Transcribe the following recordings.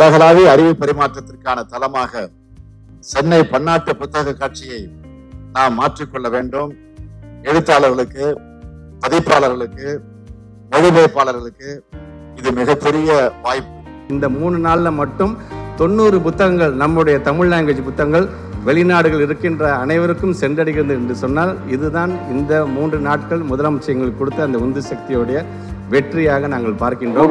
உலகளாவிய அறிவு பரிமாற்றத்திற்கான தளமாக சென்னை பன்னாட்டு புத்தக காட்சியை நாம் மாற்றிக்கொள்ள வேண்டும். எழுத்தாளர்களுக்கு, பதிப்பாளர்களுக்கு, மொழிபெயர்ப்பாளர்களுக்கு இது மிகப்பெரிய வாய்ப்பு. இந்த 3 நாள்ல மட்டும் 90 புத்தகங்கள், நம்முடைய தமிழ் லாங்குவேஜ் புத்தகங்கள் வெளிநாடுகள் இருக்கின்ற அனைவருக்கும் சென்றடைகிறது என்று சொன்னால், இதுதான் இந்த 3 நாட்கள் முதலமைச்சர் எங்களுக்கு கொடுத்த அந்த உந்து சக்தியோடைய வெற்றியாக நாங்கள் பார்க்கின்றோம்.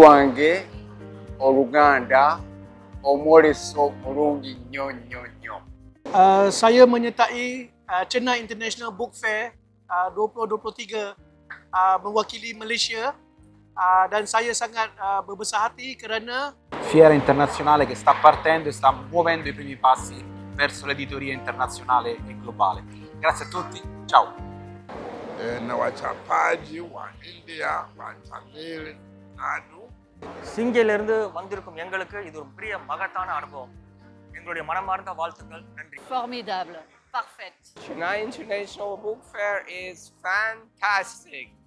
Saya menyertai Chennai International Book Fair 2023 mewakili Malaysia dan saya sangat berbesar hati kerana fiera internazionale che sta partendo e sta muovendo i primi passi verso l'editoria internazionale e globale. Grazie a tutti, ciao. Na wachapaji wa India, wa Tamil Nadu. சிங்கிலிருந்து வந்திருக்கும் எங்களுக்கு இது ஒரு பெரிய மகத்தான அனுபவம். எங்களுடைய மனமார்ந்த வாழ்த்துக்கள். நன்றி. Formidable. Parfait. Chennai International Book Fair is fantastic.